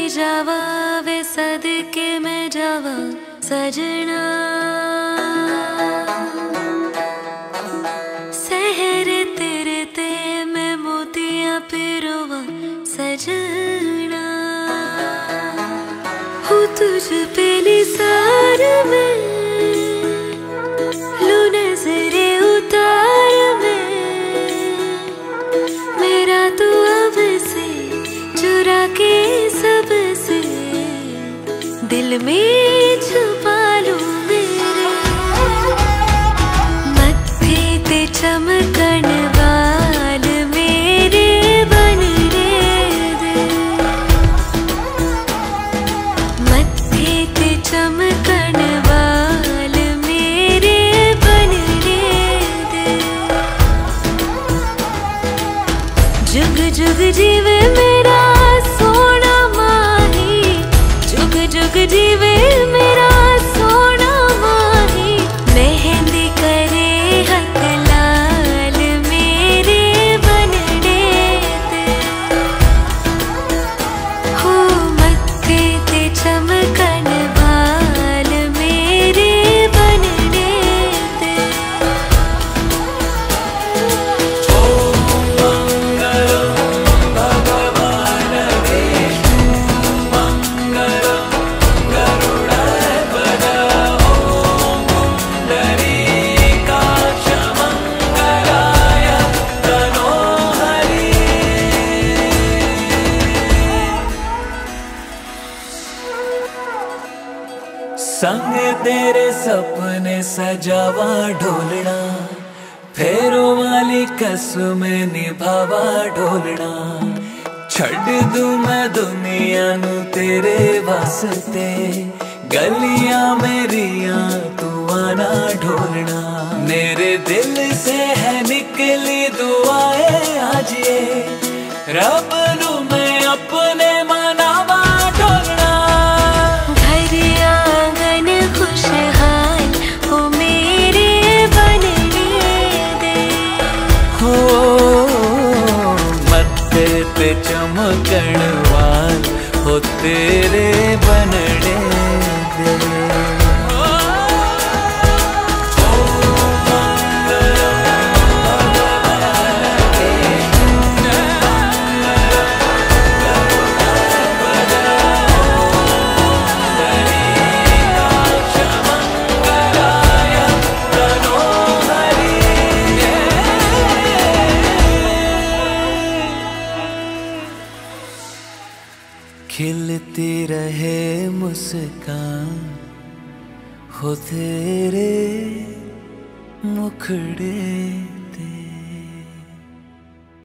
जावा वे सदके में जावा सजना, सहर तेरे ते मैं मोतियां पिरोवा सजना, हूँ तुझ पे निसार में, लू नजरे उतार में, मेरा तू अब से चुरा के सबसे दिल में छुपा लूं मेरे। मत्थे ते चमकन वाल मेरे बनने दे, मत्थे ते चमकन वाल मेरे बनने दे। जुग जुग जीवे मेरा सोना माही, जुग जुग जीवे मेरा सोना माही, मेहंदी करे हक लाल मेरे बनने दे। हो मत्थे ते चमकन वाल मेरे बनने दे। संग तेरे सपने सजावा ढोलना, फेरों वाली कसमें निभावा ढोलना। छड़ दूं मैं दुनिया नू तेरे वास्ते, गलियां मेरियां तू आना ढोलना। मेरे दिल से है निकली दुआएं आज ये, रब नू मैं अपने मनावा ढोलना। ते चमकण वाल हो तेरे बनने दे। खिलती रहे मुस्कान हो तेरे मुखड़े